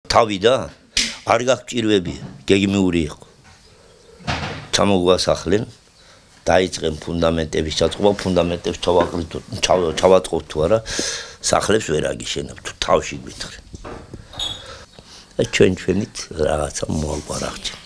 თავი და არ გაგჭირვები, გეგმიური იყო. ჩამოგვასახლენ, დაიწყენ ფუნდამენტების ჩაწყობა, ფუნდამენტებს ჩავაწყობ თუ არა, სახლებს ვერ აგიშენებ, თუ თავში გვითხრენ. ჩვენით რაღაცა მოვაკვარახჭინეთ.